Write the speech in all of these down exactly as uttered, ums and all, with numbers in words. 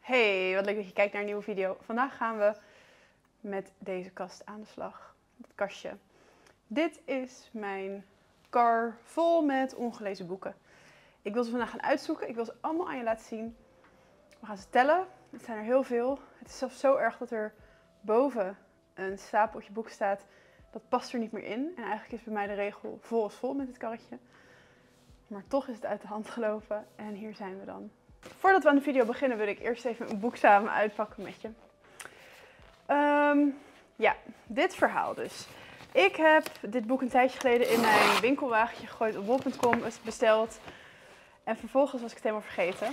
Hey, wat leuk dat je kijkt naar een nieuwe video. Vandaag gaan we met deze kast aan de slag. Het kastje. Dit is mijn kar vol met ongelezen boeken. Ik wil ze vandaag gaan uitzoeken. Ik wil ze allemaal aan je laten zien. We gaan ze tellen. Het zijn er heel veel. Het is zelfs zo erg dat er boven een stapeltje boeken staat. Dat past er niet meer in. En eigenlijk is bij mij de regel vol is vol met dit karretje. Maar toch is het uit de hand gelopen. En hier zijn we dan. Voordat we aan de video beginnen wil ik eerst even een boek samen uitpakken met je. Um, ja, dit verhaal dus. Ik heb dit boek een tijdje geleden in mijn winkelwagentje gegooid op bol punt com besteld. En vervolgens was ik het helemaal vergeten.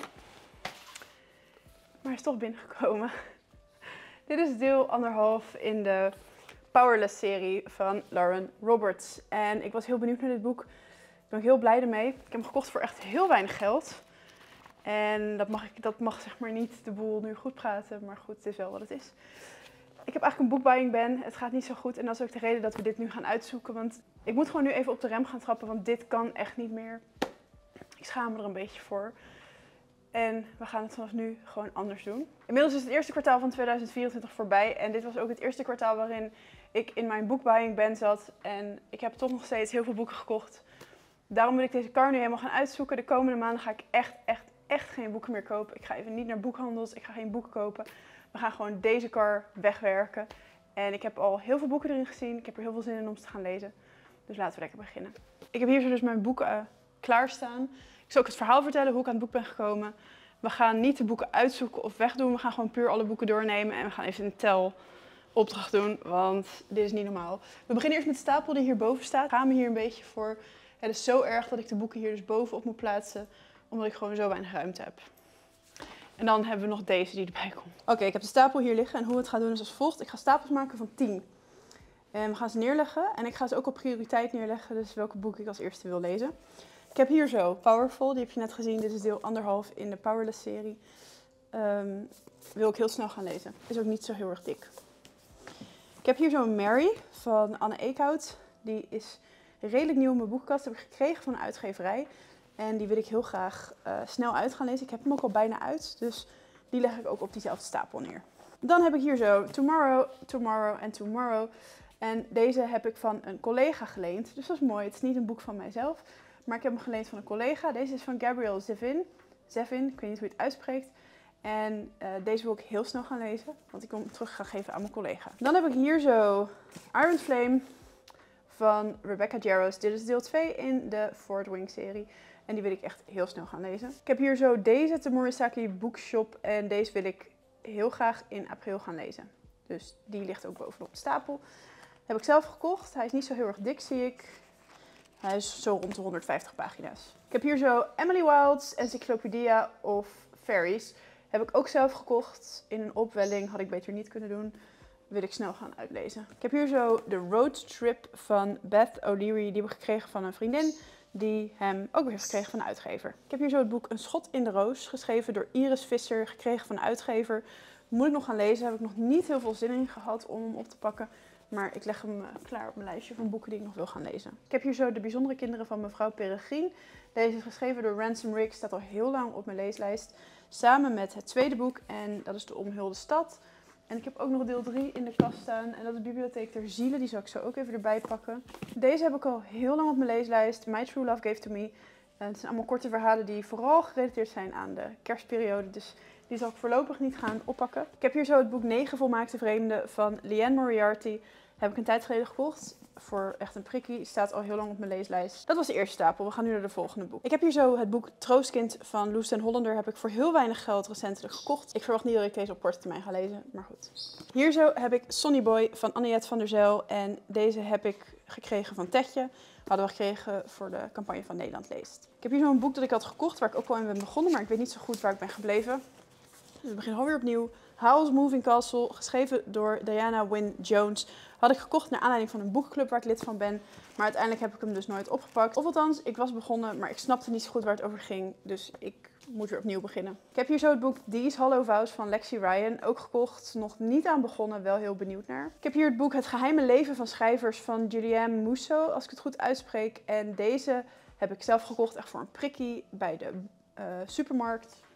Maar hij is toch binnengekomen. Dit is deel anderhalf in de Powerless serie van Lauren Roberts. En ik was heel benieuwd naar dit boek. Daar ben ik heel blij mee. Ik heb hem gekocht voor echt heel weinig geld. En dat mag, ik, dat mag zeg maar niet de boel nu goed praten, maar goed, het is wel wat het is. Ik heb eigenlijk een boekbuying ban, het gaat niet zo goed en dat is ook de reden dat we dit nu gaan uitzoeken. Want ik moet gewoon nu even op de rem gaan trappen, want dit kan echt niet meer. Ik schaam me er een beetje voor. En we gaan het vanaf nu gewoon anders doen. Inmiddels is het eerste kwartaal van tweeduizend vierentwintig voorbij en dit was ook het eerste kwartaal waarin ik in mijn boekbuying ban zat. En ik heb toch nog steeds heel veel boeken gekocht. Daarom wil ik deze kar nu helemaal gaan uitzoeken. De komende maanden ga ik echt, echt, echt geen boeken meer kopen. Ik ga even niet naar boekhandels, ik ga geen boeken kopen. We gaan gewoon deze kar wegwerken. En ik heb al heel veel boeken erin gezien. Ik heb er heel veel zin in om ze te gaan lezen. Dus laten we lekker beginnen. Ik heb hier zo dus mijn boeken uh, klaarstaan. Ik zal ook het verhaal vertellen hoe ik aan het boek ben gekomen. We gaan niet de boeken uitzoeken of wegdoen. We gaan gewoon puur alle boeken doornemen. En we gaan even een telopdracht doen, want dit is niet normaal. We beginnen eerst met de stapel die hierboven staat. Ik ga me hier een beetje voor. Het is zo erg dat ik de boeken hier dus bovenop moet plaatsen, omdat ik gewoon zo weinig ruimte heb. En dan hebben we nog deze die erbij komt. Oké, okay, ik heb de stapel hier liggen en hoe we het gaan doen is als volgt. Ik ga stapels maken van tien. En we gaan ze neerleggen en ik ga ze ook op prioriteit neerleggen, dus welke boek ik als eerste wil lezen. Ik heb hier zo Powerful, die heb je net gezien. Dit is deel anderhalf in de Powerless serie. Um, wil ik heel snel gaan lezen. Is ook niet zo heel erg dik. Ik heb hier zo Mary van Anne Eekhout. Die is redelijk nieuw in mijn boekenkast. Heb ik gekregen van een uitgeverij. En die wil ik heel graag uh, snel uit gaan lezen. Ik heb hem ook al bijna uit. Dus die leg ik ook op diezelfde stapel neer. Dan heb ik hier zo Tomorrow, Tomorrow en Tomorrow. En deze heb ik van een collega geleend. Dus dat is mooi. Het is niet een boek van mijzelf. Maar ik heb hem geleend van een collega. Deze is van Gabrielle Zevin. Zevin, ik weet niet hoe je het uitspreekt. En uh, deze wil ik heel snel gaan lezen. Want ik wil hem terug gaan geven aan mijn collega. Dan heb ik hier zo Iron Flame van Rebecca Yarros. Dit is deel twee in de Fort Wing serie. En die wil ik echt heel snel gaan lezen. Ik heb hier zo deze The Murasaki Bookshop. En deze wil ik heel graag in april gaan lezen. Dus die ligt ook bovenop de stapel. Heb ik zelf gekocht. Hij is niet zo heel erg dik, zie ik. Hij is zo rond de honderdvijftig pagina's. Ik heb hier zo Emily Wilde's Encyclopedia of Fairies. Heb ik ook zelf gekocht. In een opwelling, had ik beter niet kunnen doen. Wil ik snel gaan uitlezen. Ik heb hier zo de Road Trip van Beth O'Leary. Die heb ik gekregen van een vriendin. Die hem ook weer heeft gekregen van een uitgever. Ik heb hier zo het boek Een Schot in de Roos. Geschreven door Iris Visser. Gekregen van een uitgever. Moet ik nog gaan lezen. Heb ik nog niet heel veel zin in gehad om hem op te pakken. Maar ik leg hem klaar op mijn lijstje van boeken die ik nog wil gaan lezen. Ik heb hier zo De Bijzondere Kinderen van mevrouw Peregrine. Deze is geschreven door Ransom Riggs. Staat al heel lang op mijn leeslijst. Samen met het tweede boek. En dat is De Omhulde Stad. En ik heb ook nog deel drie in de kast staan. En dat is Bibliotheek der Zielen. Die zal ik zo ook even erbij pakken. Deze heb ik al heel lang op mijn leeslijst. My True Love Gave to Me. En het zijn allemaal korte verhalen die vooral gerelateerd zijn aan de kerstperiode. Dus die zal ik voorlopig niet gaan oppakken. Ik heb hier zo het boek negen Volmaakte Vreemden van Liane Moriarty. Heb ik een tijd geleden gekocht. Voor echt een prikkie. Staat al heel lang op mijn leeslijst. Dat was de eerste stapel. We gaan nu naar de volgende boek. Ik heb hier zo het boek Troostkind van Loes den Hollander. Heb ik voor heel weinig geld recentelijk gekocht. Ik verwacht niet dat ik deze op korte termijn ga lezen. Maar goed. Hier zo heb ik Sonny Boy van Anniette van der Zijl. En deze heb ik gekregen van Tetje. Hadden we gekregen voor de campagne van Nederland Leest. Ik heb hier zo'n boek dat ik had gekocht. Waar ik ook al in ben begonnen. Maar ik weet niet zo goed waar ik ben gebleven. Dus we beginnen alweer opnieuw. Howl's Moving Castle, geschreven door Diana Wynne Jones. Had ik gekocht naar aanleiding van een boekclub waar ik lid van ben. Maar uiteindelijk heb ik hem dus nooit opgepakt. Of althans, ik was begonnen, maar ik snapte niet zo goed waar het over ging. Dus ik moet weer opnieuw beginnen. Ik heb hier zo het boek These Hollow Vows van Lexi Ryan. Ook gekocht, nog niet aan begonnen, wel heel benieuwd naar. Ik heb hier het boek Het Geheime Leven van Schrijvers van Julianne Musso, als ik het goed uitspreek. En deze heb ik zelf gekocht, echt voor een prikkie bij de uh, supermarkt.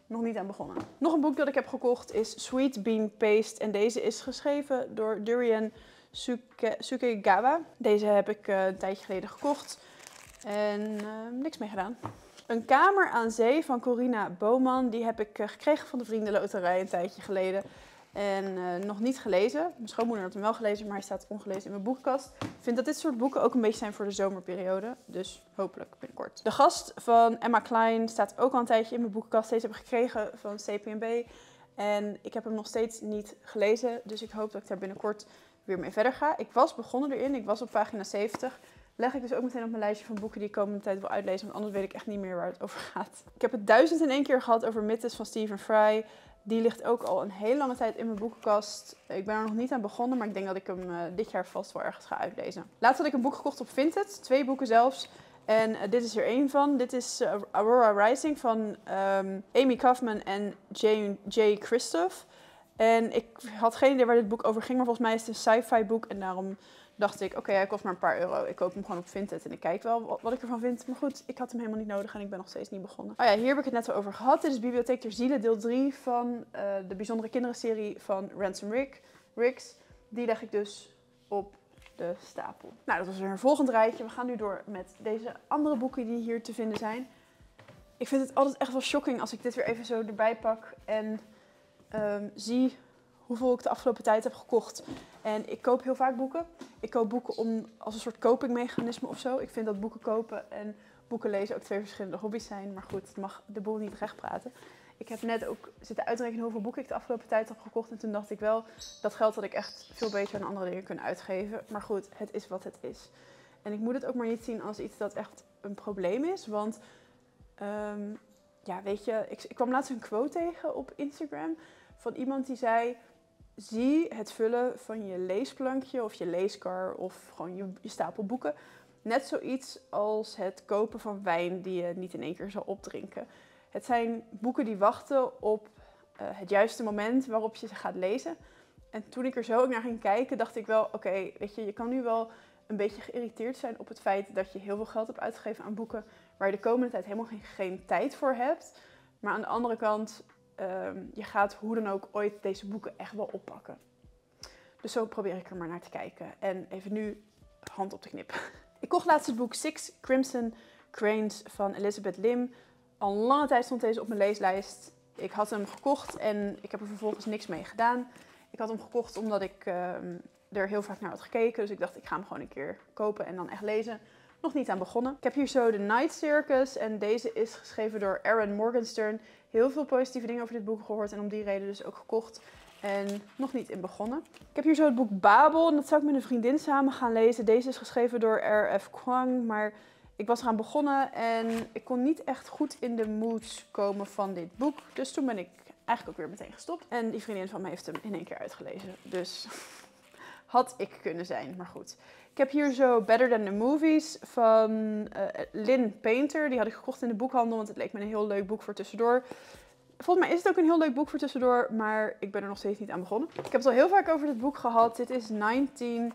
nog niet aan begonnen. Nog een boek dat ik heb gekocht is Sweet Bean Paste. En deze is geschreven door Durian Suke, Sukegawa. Deze heb ik uh, een tijdje geleden gekocht. En uh, niks mee gedaan. Een kamer aan zee van Corina Bowman. Die heb ik uh, gekregen van de Vriendenloterij een tijdje geleden. En uh, nog niet gelezen. Mijn schoonmoeder had hem wel gelezen, maar hij staat ongelezen in mijn boekenkast. Ik vind dat dit soort boeken ook een beetje zijn voor de zomerperiode. Dus hopelijk binnenkort. De Gast van Emma Cline staat ook al een tijdje in mijn boekenkast. Deze heb ik gekregen van C P M B. En ik heb hem nog steeds niet gelezen. Dus ik hoop dat ik daar binnenkort weer mee verder ga. Ik was begonnen erin. Ik was op pagina zeventig. Leg ik dus ook meteen op mijn lijstje van boeken die ik de komende tijd wil uitlezen. Want anders weet ik echt niet meer waar het over gaat. Ik heb het duizend in één keer gehad over Mythos van Stephen Fry. Die ligt ook al een hele lange tijd in mijn boekenkast. Ik ben er nog niet aan begonnen, maar ik denk dat ik hem uh, dit jaar vast wel ergens ga uitlezen. Laatst had ik een boek gekocht op Vinted. Twee boeken zelfs. En uh, dit is er één van. Dit is uh, Aurora Rising van um, Amy Kaufman en J. J. Christoph. En ik had geen idee waar dit boek over ging, maar volgens mij is het een sci-fi boek. En daarom dacht ik, oké, okay, hij kost maar een paar euro. Ik koop hem gewoon op Vinted en ik kijk wel wat ik ervan vind. Maar goed, ik had hem helemaal niet nodig en ik ben nog steeds niet begonnen. Oh ja, hier heb ik het net al over gehad. Dit is Bibliotheek der Zielen, deel drie van uh, de Bijzondere Kinderen-serie van Ransom Rick, Riggs. Die leg ik dus op de stapel. Nou, dat was weer een volgend rijtje. We gaan nu door met deze andere boeken die hier te vinden zijn. Ik vind het altijd echt wel shocking als ik dit weer even zo erbij pak en um, zie hoeveel ik de afgelopen tijd heb gekocht. En ik koop heel vaak boeken. Ik koop boeken om, als een soort copingmechanisme of zo. Ik vind dat boeken kopen en boeken lezen ook twee verschillende hobby's zijn. Maar goed, het mag de boel niet recht praten. Ik heb net ook zitten uitrekenen hoeveel boeken ik de afgelopen tijd heb gekocht. En toen dacht ik wel, dat geld had ik echt veel beter aan andere dingen kunnen uitgeven. Maar goed, het is wat het is. En ik moet het ook maar niet zien als iets dat echt een probleem is. Want, um, ja, weet je, ik, ik kwam laatst een quote tegen op Instagram van iemand die zei: zie het vullen van je leesplankje of je leeskar of gewoon je, je stapel boeken net zoiets als het kopen van wijn die je niet in één keer zal opdrinken. Het zijn boeken die wachten op uh, het juiste moment waarop je ze gaat lezen. En toen ik er zo ook naar ging kijken, dacht ik wel, oké, okay, weet je, je kan nu wel een beetje geïrriteerd zijn op het feit dat je heel veel geld hebt uitgegeven aan boeken waar je de komende tijd helemaal geen, geen tijd voor hebt. Maar aan de andere kant, Um, je gaat hoe dan ook ooit deze boeken echt wel oppakken. Dus zo probeer ik er maar naar te kijken. En even nu hand op de knip. Ik kocht laatst het boek Six Crimson Cranes van Elizabeth Lim. Al een lange tijd stond deze op mijn leeslijst. Ik had hem gekocht en ik heb er vervolgens niks mee gedaan. Ik had hem gekocht omdat ik um, er heel vaak naar had gekeken. Dus ik dacht, ik ga hem gewoon een keer kopen en dan echt lezen. Nog niet aan begonnen. Ik heb hier zo The Night Circus en deze is geschreven door Erin Morgenstern. Heel veel positieve dingen over dit boek gehoord en om die reden dus ook gekocht en nog niet in begonnen. Ik heb hier zo het boek Babel en dat zou ik met een vriendin samen gaan lezen. Deze is geschreven door R F Kuang, maar ik was eraan begonnen en ik kon niet echt goed in de mood komen van dit boek. Dus toen ben ik eigenlijk ook weer meteen gestopt. En die vriendin van mij heeft hem in één keer uitgelezen. Dus had ik kunnen zijn, maar goed. Ik heb hier zo Better Than The Movies van uh, Lynn Painter. Die had ik gekocht in de boekhandel, want het leek me een heel leuk boek voor tussendoor. Volgens mij is het ook een heel leuk boek voor tussendoor, maar ik ben er nog steeds niet aan begonnen. Ik heb het al heel vaak over dit boek gehad. Dit is negentien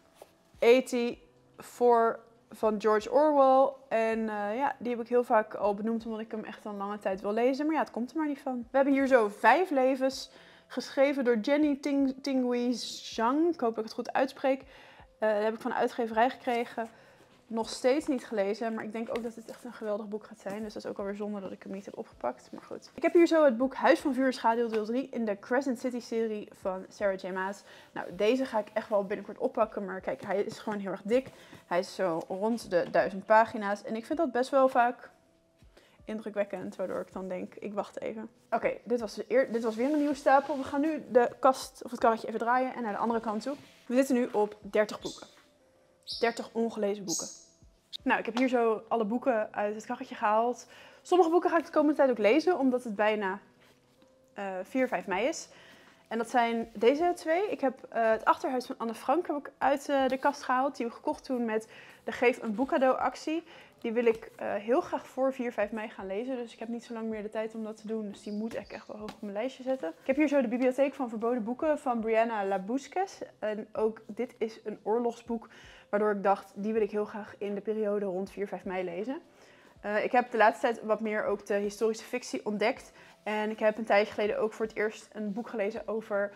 vierennegentig van George Orwell. En uh, ja, die heb ik heel vaak al benoemd, omdat ik hem echt een lange tijd wil lezen. Maar ja, het komt er maar niet van. We hebben hier zo Vijf Levens, geschreven door Jenny Ting Tingui Zhang. Ik hoop dat ik het goed uitspreek. Uh, dat heb ik van de uitgeverij gekregen. Nog steeds niet gelezen, maar ik denk ook dat het echt een geweldig boek gaat zijn. Dus dat is ook alweer zonde dat ik hem niet heb opgepakt. Maar goed. Ik heb hier zo het boek Huis van Vuur en Schaduw deel drie in de Crescent City serie van Sarah J. Maas. Nou, deze ga ik echt wel binnenkort oppakken. Maar kijk, hij is gewoon heel erg dik. Hij is zo rond de duizend pagina's. En ik vind dat best wel vaak indrukwekkend, waardoor ik dan denk, ik wacht even. Oké, okay, dit, was dit was weer een nieuwe stapel. We gaan nu de kast of het karretje even draaien en naar de andere kant toe. We zitten nu op dertig boeken. dertig ongelezen boeken. Nou, ik heb hier zo alle boeken uit het karretje gehaald. Sommige boeken ga ik de komende tijd ook lezen, omdat het bijna uh, vier, vijf mei is. En dat zijn deze twee. Ik heb uh, het Achterhuis van Anne Frank heb ik uit uh, de kast gehaald. Die heb ik gekocht toen met de Geef een boek cadeau actie. Die wil ik uh, heel graag voor vier, vijf mei gaan lezen. Dus ik heb niet zo lang meer de tijd om dat te doen. Dus die moet ik echt wel hoog op mijn lijstje zetten. Ik heb hier zo de Bibliotheek van Verboden Boeken van Brianna Labousques. En ook dit is een oorlogsboek. Waardoor ik dacht, die wil ik heel graag in de periode rond vier, vijf mei lezen. Uh, ik heb de laatste tijd wat meer ook de historische fictie ontdekt. En ik heb een tijdje geleden ook voor het eerst een boek gelezen over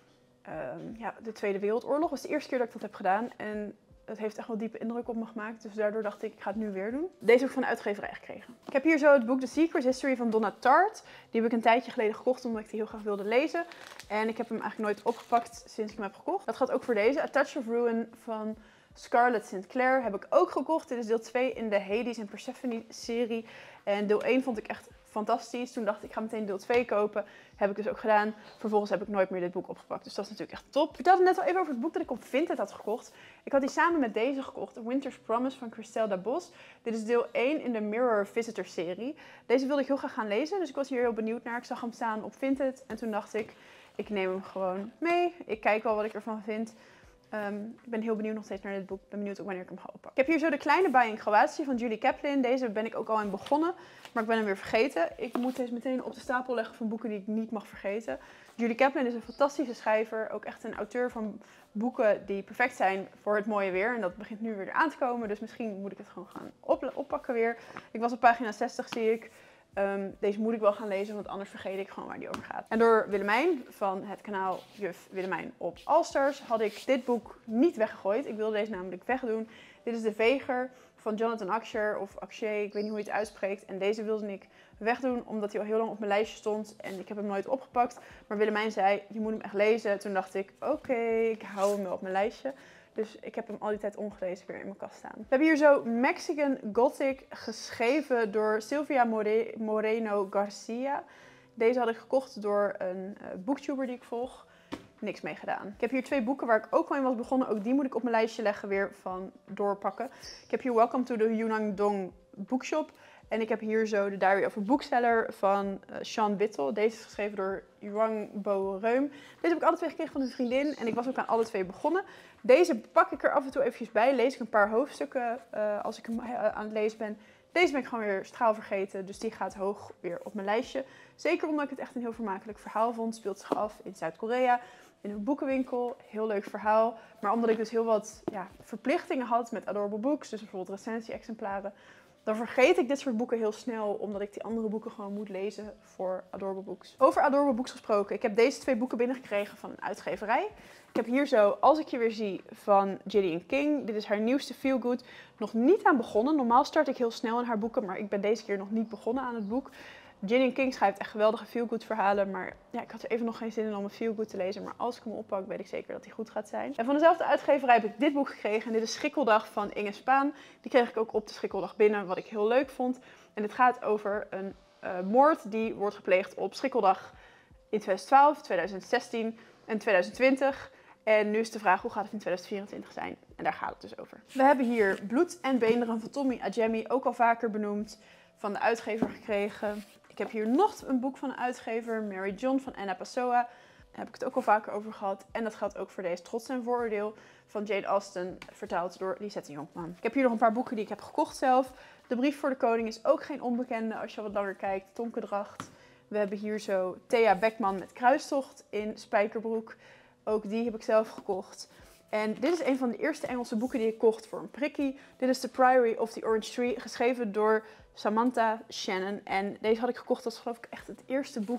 um, ja, de Tweede Wereldoorlog. Dat was de eerste keer dat ik dat heb gedaan. En dat heeft echt wel diepe indruk op me gemaakt. Dus daardoor dacht ik, ik ga het nu weer doen. Deze heb ik van de uitgeverij gekregen. Ik heb hier zo het boek The Secret History van Donna Tartt. Die heb ik een tijdje geleden gekocht omdat ik die heel graag wilde lezen. En ik heb hem eigenlijk nooit opgepakt sinds ik hem heb gekocht. Dat gaat ook voor deze. A Touch of Ruin van Scarlett Sinclair heb ik ook gekocht. Dit is deel twee in de Hades en Persephone serie. En deel één vond ik echt fantastisch. Toen dacht ik, ik ga meteen deel twee kopen. Heb ik dus ook gedaan. Vervolgens heb ik nooit meer dit boek opgepakt. Dus dat is natuurlijk echt top. Ik vertelde net al even over het boek dat ik op Vinted had gekocht. Ik had die samen met deze gekocht. A Winter's Promise van Christelle Dabos. Dit is deel één in de Mirror Visitor serie. Deze wilde ik heel graag gaan lezen. Dus ik was hier heel benieuwd naar. Ik zag hem staan op Vinted. En toen dacht ik, ik neem hem gewoon mee. Ik kijk wel wat ik ervan vind. Um, ik ben heel benieuwd nog steeds naar dit boek. Ik ben benieuwd ook wanneer ik hem ga oppakken. Ik heb hier zo de kleine bij in Kroatië van Julie Kaplan. Deze ben ik ook al in begonnen, maar ik ben hem weer vergeten. Ik moet deze meteen op de stapel leggen van boeken die ik niet mag vergeten. Julie Kaplan is een fantastische schrijver. Ook echt een auteur van boeken die perfect zijn voor het mooie weer. En dat begint nu weer aan te komen. Dus misschien moet ik het gewoon gaan op oppakken weer. Ik was op pagina zestig, zie ik. Um, deze moet ik wel gaan lezen, want anders vergeet ik gewoon waar die over gaat. En door Willemijn van het kanaal Juf Willemijn op Allstars had ik dit boek niet weggegooid. Ik wilde deze namelijk wegdoen. Dit is De Veger van Jonathan Aksher of Akshay, ik weet niet hoe je het uitspreekt. En deze wilde ik wegdoen omdat hij al heel lang op mijn lijstje stond en ik heb hem nooit opgepakt. Maar Willemijn zei, je moet hem echt lezen. Toen dacht ik, oké, okay, ik hou hem wel op mijn lijstje. Dus ik heb hem al die tijd ongelezen weer in mijn kast staan. We hebben hier zo Mexican Gothic geschreven door Silvia More Moreno Garcia. Deze had ik gekocht door een uh, booktuber die ik volg. Niks mee gedaan. Ik heb hier twee boeken waar ik ook al in was begonnen. Ook die moet ik op mijn lijstje leggen weer van doorpakken. Ik heb hier Welcome to the Yunnan Dong Bookshop. En ik heb hier zo de Diary of a Bookseller van uh, Sean Whittle. Deze is geschreven door Yuang Bo Reum. Deze heb ik alle twee gekregen van een vriendin en ik was ook aan alle twee begonnen. Deze pak ik er af en toe eventjes bij. Lees ik een paar hoofdstukken uh, als ik hem uh, aan het lezen ben. Deze ben ik gewoon weer straal vergeten, dus die gaat hoog weer op mijn lijstje. Zeker omdat ik het echt een heel vermakelijk verhaal vond. Speelt zich af in Zuid-Korea, in een boekenwinkel. Heel leuk verhaal. Maar omdat ik dus heel wat ja, verplichtingen had met Adorable Books, dus bijvoorbeeld recensie-exemplaren, dan vergeet ik dit soort boeken heel snel, omdat ik die andere boeken gewoon moet lezen voor Adorable Books. Over Adorable Books gesproken, ik heb deze twee boeken binnengekregen van een uitgeverij. Ik heb hier zo Als ik je weer zie van Gillian King. Dit is haar nieuwste feel-good. Nog niet aan begonnen. Normaal start ik heel snel in haar boeken, maar ik ben deze keer nog niet begonnen aan het boek. Gillian King schrijft echt geweldige feel-good verhalen, maar ja, ik had er even nog geen zin in om een feel-good te lezen. Maar als ik hem oppak, weet ik zeker dat hij goed gaat zijn. En van dezelfde uitgeverij heb ik dit boek gekregen. En dit is Schrikkeldag van Inge Spaan. Die kreeg ik ook op de Schrikkeldag binnen, wat ik heel leuk vond. En het gaat over een uh, moord die wordt gepleegd op Schrikkeldag in twintig twaalf, twintig zestien en twintig twintig. En nu is de vraag, hoe gaat het in twintig vierentwintig zijn? En daar gaat het dus over. We hebben hier Bloed en Beenderen van Tommy Adjemi, ook al vaker benoemd, van de uitgever gekregen. Ik heb hier nog een boek van een uitgever, Mary John van Anna Pessoa. Daar heb ik het ook al vaker over gehad. En dat geldt ook voor deze Trots en Vooroordeel van Jane Austen, vertaald door Lisette Jonkman. Ik heb hier nog een paar boeken die ik heb gekocht zelf. De Brief voor de Koning is ook geen onbekende als je al wat langer kijkt. Tonkendracht. We hebben hier zo Thea Beckman met Kruistocht in spijkerbroek. Ook die heb ik zelf gekocht. En dit is een van de eerste Engelse boeken die ik kocht voor een prikkie. Dit is The Priory of the Orange Tree, geschreven door Samantha Shannon. En deze had ik gekocht als geloof ik echt het eerste boek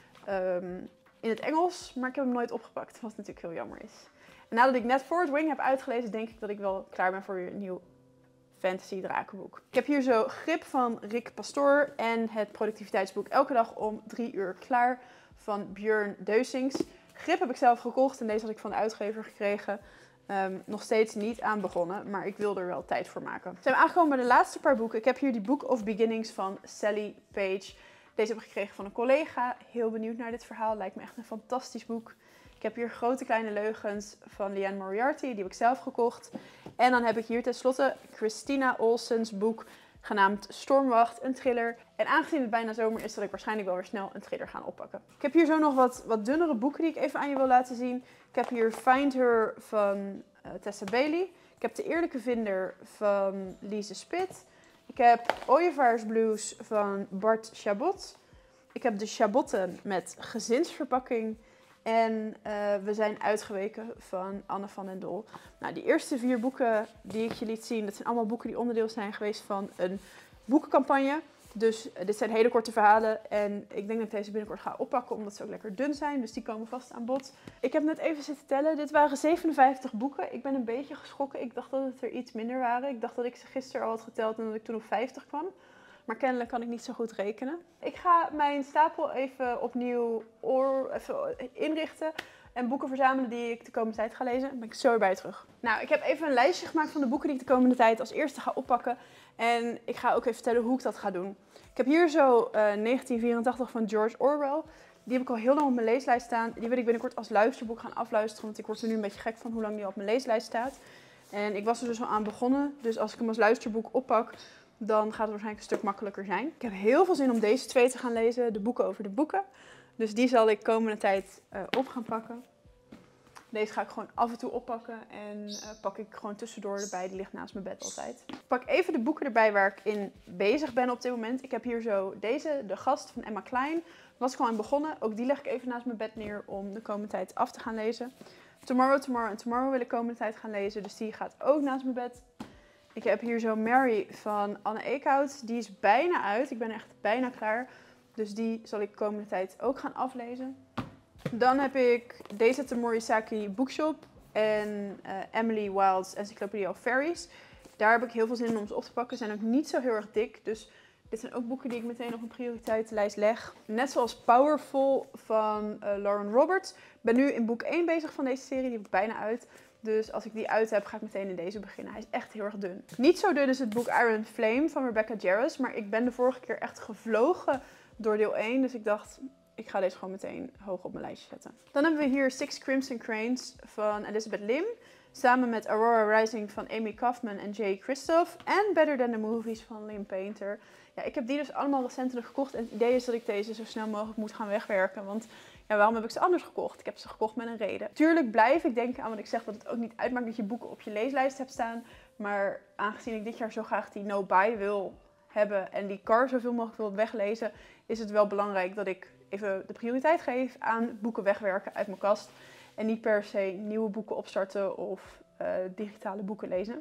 um, in het Engels. Maar ik heb hem nooit opgepakt, wat natuurlijk heel jammer is. En nadat ik net Forward Wing heb uitgelezen, denk ik dat ik wel klaar ben voor weer een nieuw fantasy drakenboek. Ik heb hier zo Grip van Rick Pastoor en het productiviteitsboek Elke dag om drie uur klaar van Björn Deusings. Grip heb ik zelf gekocht en deze had ik van de uitgever gekregen. Um, nog steeds niet aan begonnen, maar ik wil er wel tijd voor maken. We zijn aangekomen bij de laatste paar boeken. Ik heb hier die Book of Beginnings van Sally Page. Deze heb ik gekregen van een collega. Heel benieuwd naar dit verhaal. Lijkt me echt een fantastisch boek. Ik heb hier Grote Kleine Leugens van Liane Moriarty. Die heb ik zelf gekocht. En dan heb ik hier tenslotte Christina Olsens boek genaamd Stormwacht, een thriller. En aangezien het bijna zomer is, zal ik waarschijnlijk wel weer snel een thriller gaan oppakken. Ik heb hier zo nog wat, wat dunnere boeken die ik even aan je wil laten zien. Ik heb hier Find Her van uh, Tessa Bailey. Ik heb De Eerlijke Vinder van Lise Spit. Ik heb Ooievaars Blues van Bart Chabot. Ik heb De Chabotten met gezinsverpakking. En uh, We zijn uitgeweken van Anne van den Dol. Nou, die eerste vier boeken die ik je liet zien, dat zijn allemaal boeken die onderdeel zijn geweest van een boekencampagne. Dus uh, dit zijn hele korte verhalen en ik denk dat ik deze binnenkort ga oppakken omdat ze ook lekker dun zijn. Dus die komen vast aan bod. Ik heb net even zitten tellen. Dit waren zevenenvijftig boeken. Ik ben een beetje geschrokken. Ik dacht dat het er iets minder waren. Ik dacht dat ik ze gisteren al had geteld en dat ik toen op vijftig kwam. Maar kennelijk kan ik niet zo goed rekenen. Ik ga mijn stapel even opnieuw oor, even inrichten. En boeken verzamelen die ik de komende tijd ga lezen. Dan ben ik zo weer bij terug. Nou, ik heb even een lijstje gemaakt van de boeken die ik de komende tijd als eerste ga oppakken. En ik ga ook even vertellen hoe ik dat ga doen. Ik heb hier zo uh, negentien vierentachtig van George Orwell. Die heb ik al heel lang op mijn leeslijst staan. Die wil ik binnenkort als luisterboek gaan afluisteren. Want ik word er nu een beetje gek van hoe lang die op mijn leeslijst staat. En ik was er dus al aan begonnen. Dus als ik hem als luisterboek oppak, dan gaat het waarschijnlijk een stuk makkelijker zijn. Ik heb heel veel zin om deze twee te gaan lezen. De boeken over de boeken. Dus die zal ik de komende tijd uh, op gaan pakken. Deze ga ik gewoon af en toe oppakken en uh, pak ik gewoon tussendoor erbij. Die ligt naast mijn bed altijd. Ik pak even de boeken erbij waar ik in bezig ben op dit moment. Ik heb hier zo deze, De Gast van Emma Cline. Daar was ik al aan begonnen. Ook die leg ik even naast mijn bed neer om de komende tijd af te gaan lezen. Tomorrow, Tomorrow en Tomorrow wil ik de komende tijd gaan lezen. Dus die gaat ook naast mijn bed. Ik heb hier zo Mary van Anne Eekhout. Die is bijna uit. Ik ben echt bijna klaar. Dus die zal ik de komende tijd ook gaan aflezen. Dan heb ik deze de Morisaki Bookshop en uh, Emily Wilde's Encyclopedia of Fairies. Daar heb ik heel veel zin in om ze op te pakken. Ze zijn ook niet zo heel erg dik, dus dit zijn ook boeken die ik meteen op een prioriteitenlijst leg. Net zoals Powerful van uh, Lauren Roberts. Ik ben nu in boek één bezig van deze serie, die heb ik bijna uit. Dus als ik die uit heb, ga ik meteen in deze beginnen. Hij is echt heel erg dun. Niet zo dun is het boek Iron Flame van Rebecca Jarvis, maar ik ben de vorige keer echt gevlogen door deel één. Dus ik dacht, ik ga deze gewoon meteen hoog op mijn lijstje zetten. Dan hebben we hier Six Crimson Cranes van Elizabeth Lim. Samen met Aurora Rising van Amy Kaufman en Jay Kristoff. En Better Than the Movies van Lynn Painter. Ja, ik heb die dus allemaal recentelijk gekocht. En het idee is dat ik deze zo snel mogelijk moet gaan wegwerken. Want ja, waarom heb ik ze anders gekocht? Ik heb ze gekocht met een reden. Tuurlijk blijf ik denken aan wat ik zeg, dat het ook niet uitmaakt dat je boeken op je leeslijst hebt staan. Maar aangezien ik dit jaar zo graag die no-buy wil hebben en die car zoveel mogelijk wil weglezen, is het wel belangrijk dat ik even de prioriteit geef aan boeken wegwerken uit mijn kast. En niet per se nieuwe boeken opstarten of uh, digitale boeken lezen.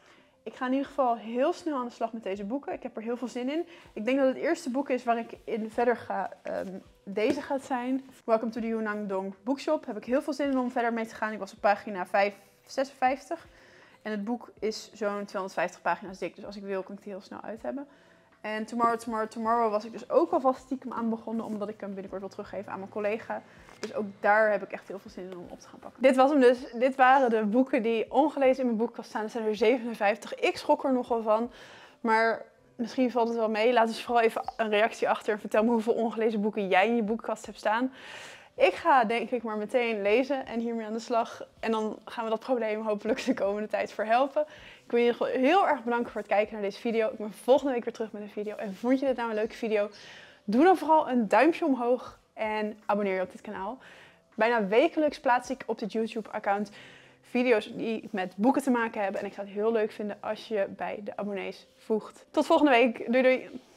Ik ga in ieder geval heel snel aan de slag met deze boeken. Ik heb er heel veel zin in. Ik denk dat het eerste boek is waar ik in verder ga. Um, deze gaat zijn. Welcome to the Yunnan Bookshop. Heb ik heel veel zin in om verder mee te gaan. Ik was op pagina vijfhonderdzesenvijftig. En het boek is zo'n tweehonderdvijftig pagina's dik. Dus als ik wil, kan ik het heel snel uit hebben. En Tomorrow, Tomorrow, Tomorrow was ik dus ook alvast stiekem aan begonnen. Omdat ik hem binnenkort wil teruggeven aan mijn collega. Dus ook daar heb ik echt heel veel zin in om op te gaan pakken. Dit was hem dus. Dit waren de boeken die ongelezen in mijn boekenkast staan. Er zijn er zevenenvijftig. Ik schrok er nogal van. Maar misschien valt het wel mee. Laat dus vooral even een reactie achter. En vertel me hoeveel ongelezen boeken jij in je boekenkast hebt staan. Ik ga denk ik maar meteen lezen en hiermee aan de slag. En dan gaan we dat probleem hopelijk de komende tijd verhelpen. Ik wil je in ieder geval heel erg bedanken voor het kijken naar deze video. Ik ben volgende week weer terug met een video. En vond je dit nou een leuke video? Doe dan vooral een duimpje omhoog en abonneer je op dit kanaal. Bijna wekelijks plaats ik op dit YouTube-account video's die met boeken te maken hebben. En ik zou het heel leuk vinden als je bij de abonnees voegt. Tot volgende week. Doei doei!